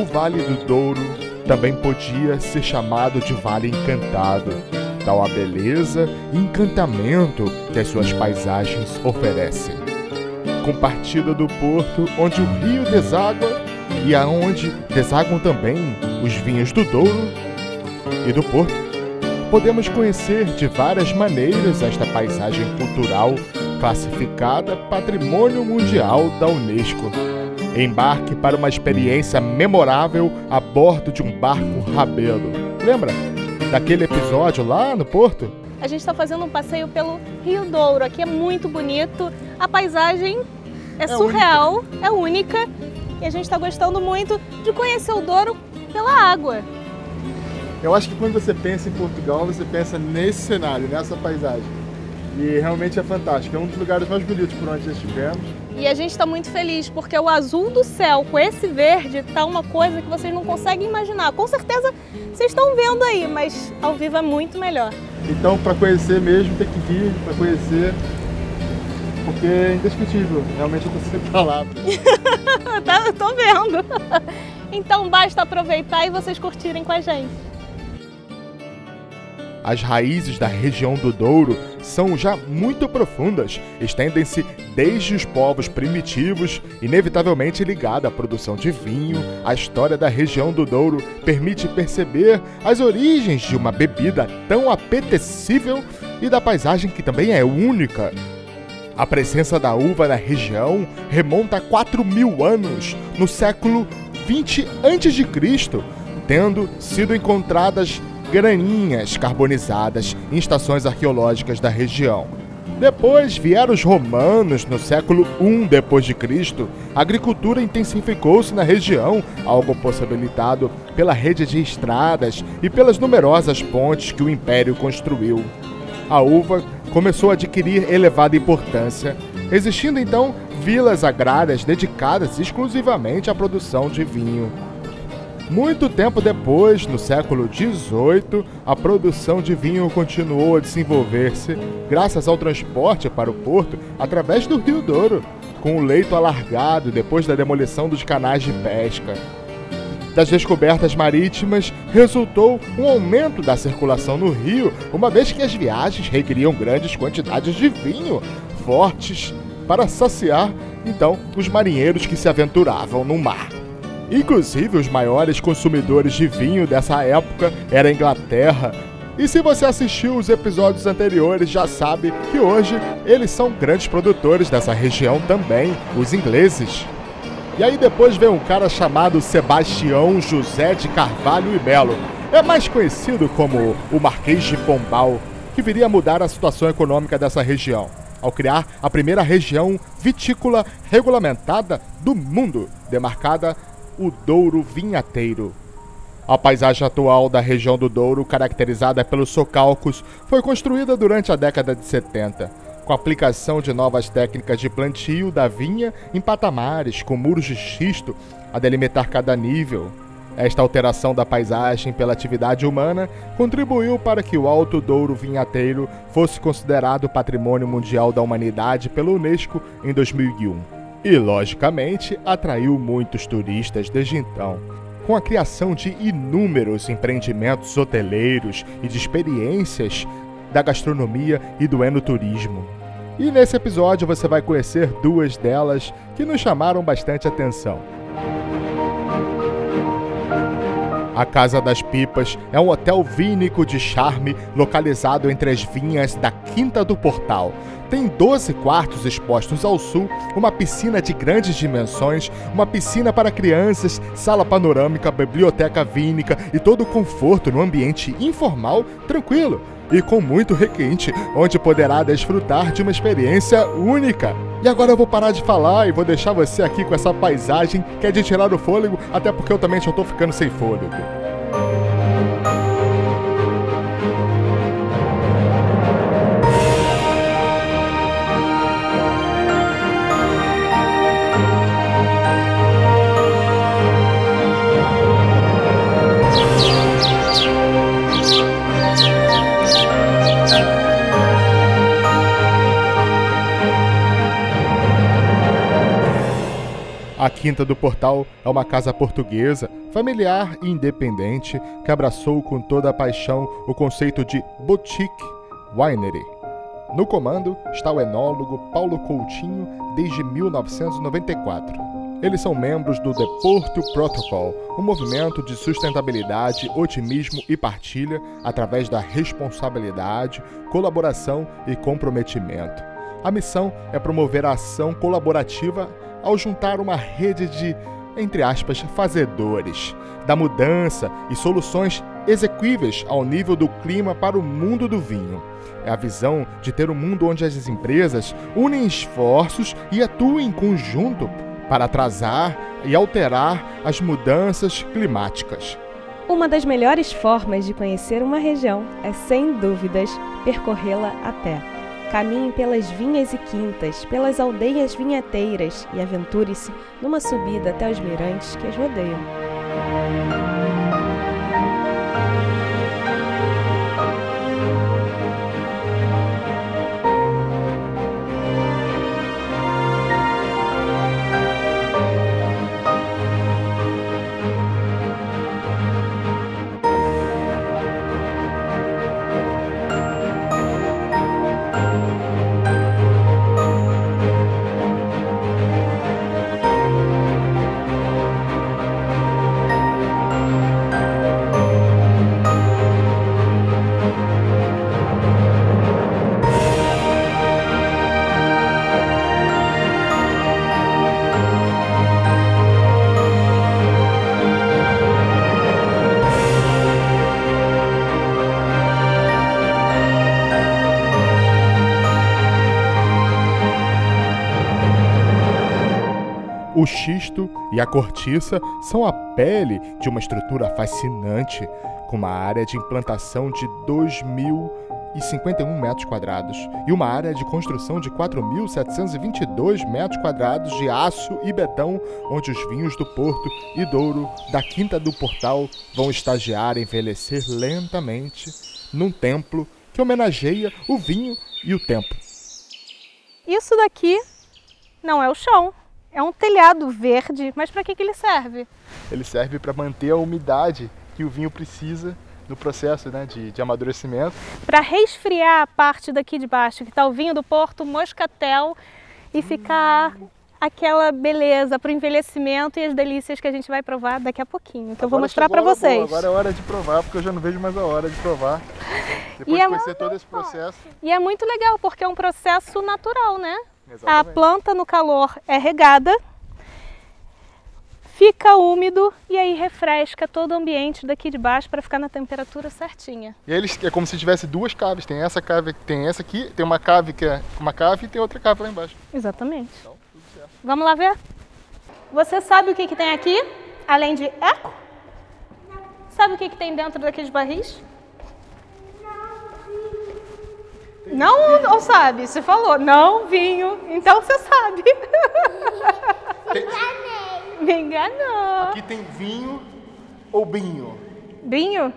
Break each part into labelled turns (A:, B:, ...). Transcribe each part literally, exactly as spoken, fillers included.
A: Vale do Douro também podia ser chamado de Vale Encantado, tal a beleza e encantamento que as suas paisagens oferecem. Compartida do porto onde o rio deságua e aonde desaguam também os vinhos do Douro e do Porto, podemos conhecer de várias maneiras esta paisagem cultural classificada Patrimônio Mundial da Unesco. Embarque para uma experiência memorável a bordo de um barco rabelo. Lembra daquele episódio lá no Porto?
B: A gente está fazendo um passeio pelo Rio Douro. Aqui é muito bonito, a paisagem é, é surreal, única. é única e a gente está gostando muito de conhecer o Douro pela água.
C: Eu acho que quando você pensa em Portugal, você pensa nesse cenário, nessa paisagem. E realmente é fantástico, é um dos lugares mais bonitos por onde já estivemos.
B: E a gente está muito feliz porque o azul do céu com esse verde está uma coisa que vocês não conseguem imaginar. Com certeza vocês estão vendo aí, mas ao vivo é muito melhor.
C: Então, para conhecer mesmo, tem que vir para conhecer, porque é indescritível. Realmente eu estou sempre lá.
B: Tá, eu tô vendo. Então basta aproveitar e vocês curtirem com a gente.
A: As raízes da região do Douro são já muito profundas, estendem-se desde os povos primitivos, inevitavelmente ligada à produção de vinho. A história da região do Douro permite perceber as origens de uma bebida tão apetecível e da paisagem que também é única. A presença da uva na região remonta a quatro mil anos, no século vinte antes de Cristo, tendo sido encontradas graninhas carbonizadas em estações arqueológicas da região. Depois vieram os romanos no século um depois de Cristo. A agricultura intensificou-se na região, algo possibilitado pela rede de estradas e pelas numerosas pontes que o Império construiu. A uva começou a adquirir elevada importância, existindo então vilas agrárias dedicadas exclusivamente à produção de vinho. Muito tempo depois, no século dezoito, a produção de vinho continuou a desenvolver-se graças ao transporte para o porto através do Rio Douro, com o leito alargado depois da demolição dos canais de pesca. Das descobertas marítimas resultou um aumento da circulação no rio, uma vez que as viagens requeriam grandes quantidades de vinho fortes para saciar, então, os marinheiros que se aventuravam no mar. Inclusive, os maiores consumidores de vinho dessa época era a Inglaterra. E se você assistiu os episódios anteriores, já sabe que hoje eles são grandes produtores dessa região também, os ingleses. E aí depois vem um cara chamado Sebastião José de Carvalho e Melo. É mais conhecido como o Marquês de Pombal, que viria a mudar a situação econômica dessa região, ao criar a primeira região vitícola regulamentada do mundo, demarcada o Douro Vinhateiro. A paisagem atual da região do Douro, caracterizada pelos socalcos, foi construída durante a década de setenta, com a aplicação de novas técnicas de plantio da vinha em patamares, com muros de xisto a delimitar cada nível. Esta alteração da paisagem pela atividade humana contribuiu para que o Alto Douro Vinhateiro fosse considerado Patrimônio Mundial da Humanidade pela Unesco em dois mil e um. E, logicamente, atraiu muitos turistas desde então, com a criação de inúmeros empreendimentos hoteleiros e de experiências da gastronomia e do enoturismo. E nesse episódio você vai conhecer duas delas que nos chamaram bastante atenção. A Casa das Pipas é um hotel vínico de charme localizado entre as vinhas da Quinta do Portal. Tem doze quartos expostos ao sul, uma piscina de grandes dimensões, uma piscina para crianças, sala panorâmica, biblioteca vínica e todo o conforto no ambiente informal, tranquilo e com muito requinte, onde poderá desfrutar de uma experiência única. E agora eu vou parar de falar e vou deixar você aqui com essa paisagem que é de tirar o fôlego, até porque eu também já estou ficando sem fôlego. A Quinta do Portal é uma casa portuguesa, familiar e independente, que abraçou com toda a paixão o conceito de boutique winery. No comando está o enólogo Paulo Coutinho desde mil novecentos e noventa e quatro. Eles são membros do The Porto Protocol, um movimento de sustentabilidade, otimismo e partilha através da responsabilidade, colaboração e comprometimento. A missão é promover a ação colaborativa ao juntar uma rede de, entre aspas, fazedores, da mudança e soluções exequíveis ao nível do clima para o mundo do vinho. É a visão de ter um mundo onde as empresas unem esforços e atuem em conjunto para atrasar e alterar as mudanças climáticas.
D: Uma das melhores formas de conhecer uma região é, sem dúvidas, percorrê-la a pé. Caminhe pelas vinhas e quintas, pelas aldeias vinheteiras e aventure-se numa subida até os mirantes que as rodeiam.
A: O xisto e a cortiça são a pele de uma estrutura fascinante, com uma área de implantação de dois mil e cinquenta e um metros quadrados e uma área de construção de quatro mil setecentos e vinte e dois metros quadrados de aço e betão, onde os vinhos do Porto e Douro da Quinta do Portal vão estagiar e envelhecer lentamente num templo que homenageia o vinho e o tempo.
B: Isso daqui não é o chão. É um telhado verde, mas para que que ele serve?
C: Ele serve para manter a umidade que o vinho precisa no processo, né, de, de amadurecimento.
B: Para resfriar a parte daqui de baixo, que está o vinho do Porto, moscatel, e ficar aquela beleza para o envelhecimento e as delícias que a gente vai provar daqui a pouquinho, que eu vou mostrar para vocês.
C: Boa. Agora é hora de provar, porque eu já não vejo mais a hora de provar. Depois
B: e
C: de
B: é
C: conhecer todo esse processo.
B: E é muito legal, porque é um processo natural, né?
C: Exatamente.
B: A planta no calor é regada, fica úmido e aí refresca todo o ambiente daqui de baixo para ficar na temperatura certinha.
C: E eles é como se tivesse duas caves, tem essa cave, tem essa aqui, tem uma cave que é uma cave e tem outra cave lá embaixo.
B: Exatamente.
C: Então, tudo certo.
B: Vamos lá ver? Você sabe o que que tem aqui, além de eco? Sabe o que que tem dentro daqueles barris? Não, ou sabe? Você falou, não, vinho, então você sabe.
C: Tem...
B: Me enganou.
C: Aqui tem vinho ou binho?
B: Vinho?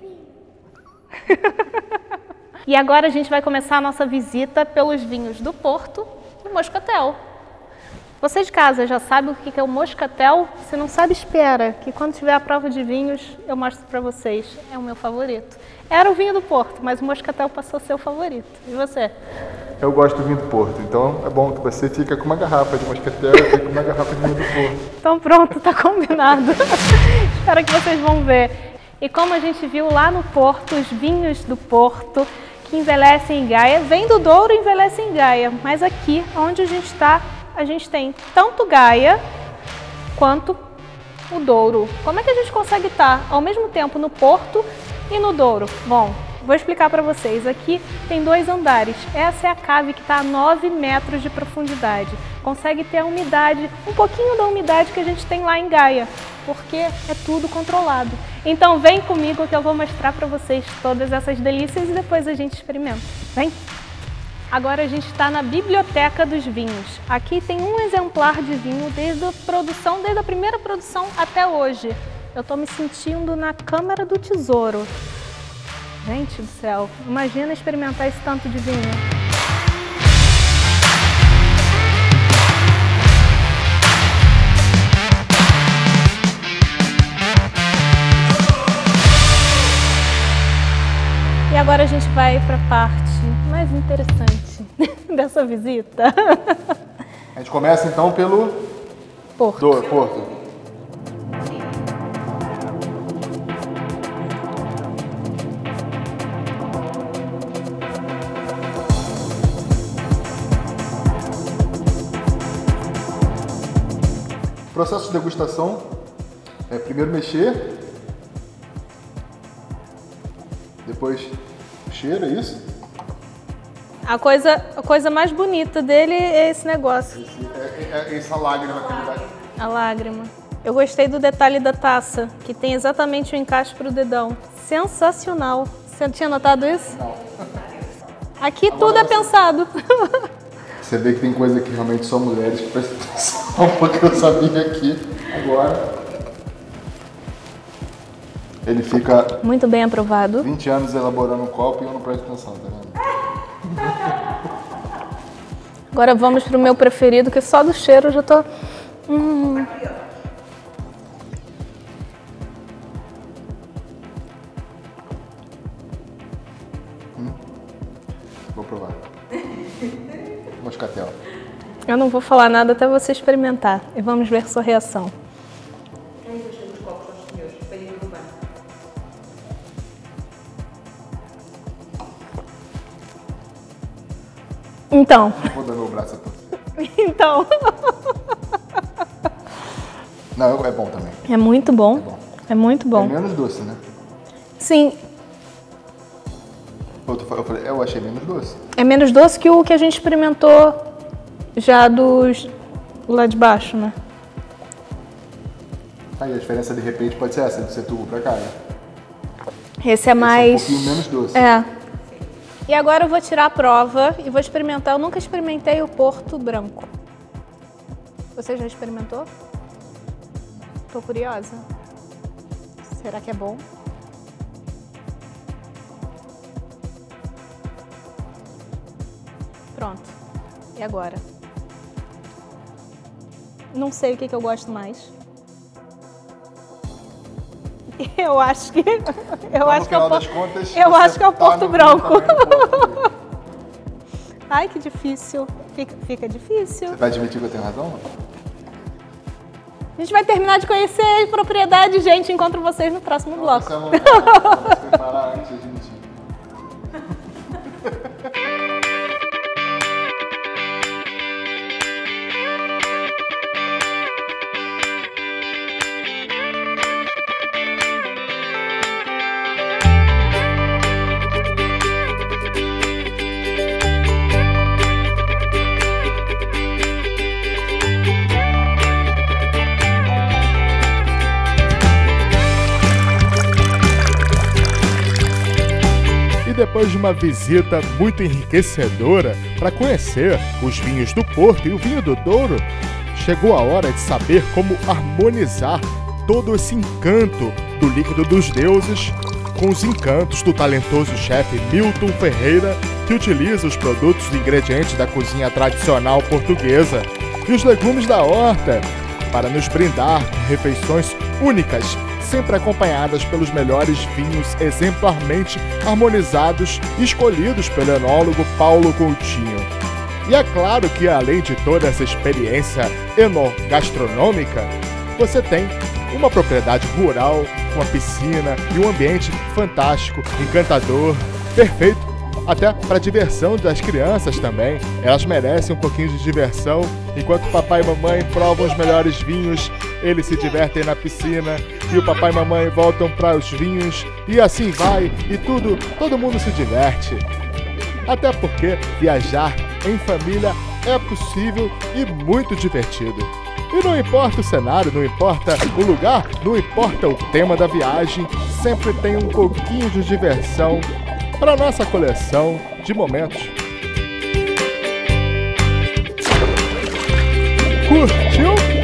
B: E agora a gente vai começar a nossa visita pelos vinhos do Porto e Moscatel. Você de casa já sabe o que é o Moscatel? Se não sabe, espera, que quando tiver a prova de vinhos eu mostro para vocês. É o meu favorito. Era o vinho do Porto, mas o Moscatel passou a ser o favorito. E você?
C: Eu gosto do vinho do Porto, então é bom que você fica com uma garrafa de Moscatel e eu fico com uma garrafa de vinho do Porto.
B: Então pronto, tá combinado. Espero que vocês vão ver. E como a gente viu lá no Porto, os vinhos do Porto que envelhecem em Gaia, vem do Douro e envelhecem em Gaia. Mas aqui, onde a gente está, a gente tem tanto Gaia quanto o Douro. Como é que a gente consegue estar ao mesmo tempo no Porto e no Douro? Bom, vou explicar para vocês. Aqui tem dois andares. Essa é a cave que está a nove metros de profundidade. Consegue ter a umidade, um pouquinho da umidade que a gente tem lá em Gaia, porque é tudo controlado. Então vem comigo que eu vou mostrar para vocês todas essas delícias e depois a gente experimenta. Vem! Agora a gente está na Biblioteca dos Vinhos. Aqui tem um exemplar de vinho desde a produção, desde a primeira produção até hoje. Eu estou me sentindo na Câmara do Tesouro. Gente do céu, imagina experimentar esse tanto de vinho. agora a gente vai para a parte mais interessante dessa visita.
C: A gente começa então pelo
B: Porto.
C: Do, Porto. Processo de degustação é primeiro mexer, depois cheiro, é isso?
B: A coisa, a coisa mais bonita dele é esse negócio.
C: Esse, é, é, essa lágrima que ele vai...
B: A lágrima. Eu gostei do detalhe da taça, que tem exatamente o encaixe para o dedão. Sensacional. Você tinha notado isso?
C: Não.
B: Aqui
C: Agora
B: tudo é
C: você...
B: pensado.
C: Você vê que tem coisa que realmente são mulheres que prestam atenção, porque eu sabia aqui agora. Ele fica
B: Muito bem aprovado.
C: vinte anos elaborando um copo e eu não presto atenção, tá vendo?
B: Agora vamos pro meu preferido, que só do cheiro eu já tô... Hum.
C: Hum. Vou provar. Moscatel.
B: Eu não vou falar nada até você experimentar. E vamos ver sua reação. Então.
C: Vou dar meu braço a você.
B: Então.
C: Não, é bom também.
B: É muito bom.
C: É bom.
B: É muito bom.
C: É menos doce, né?
B: Sim.
C: Eu, falei, eu achei menos doce.
B: É menos doce que o que a gente experimentou já dos lá de baixo, né?
C: Aí a diferença de repente pode ser essa, de ser tubo pra cá, né?
B: Esse é mais...
C: Esse é um pouquinho menos doce.
B: É. E agora eu vou tirar a prova e vou experimentar. Eu nunca experimentei o Porto Branco. Você já experimentou? Tô curiosa. Será que é bom? Pronto. E agora? Não sei o que, que eu gosto mais. Eu acho que eu acho que é o Porto, contas, eu acho que é o Porto tá Branco. Porto. Ai, que difícil. Fica, fica difícil.
C: Você vai admitir que eu tenho razão?
B: A gente vai terminar de conhecer a propriedade, gente. Encontro vocês no próximo
C: Não,
B: bloco.
C: Vamos se preparar antes de admitir.
A: Depois de uma visita muito enriquecedora para conhecer os vinhos do Porto e o vinho do Douro, chegou a hora de saber como harmonizar todo esse encanto do líquido dos deuses com os encantos do talentoso chefe Milton Ferreira, que utiliza os produtos e ingredientes da cozinha tradicional portuguesa e os legumes da horta para nos brindar com refeições únicas, sempre acompanhadas pelos melhores vinhos exemplarmente harmonizados e escolhidos pelo enólogo Paulo Coutinho. E é claro que, além de toda essa experiência enogastronômica, você tem uma propriedade rural, uma piscina e um ambiente fantástico, encantador, perfeito até para a diversão das crianças também. Elas merecem um pouquinho de diversão. Enquanto papai e mamãe provam os melhores vinhos, eles se divertem na piscina e o papai e mamãe voltam para os vinhos e assim vai e tudo, todo mundo se diverte. Até porque viajar em família é possível e muito divertido. E não importa o cenário, não importa o lugar, não importa o tema da viagem, sempre tem um pouquinho de diversão para nossa coleção de momentos. Curtiu?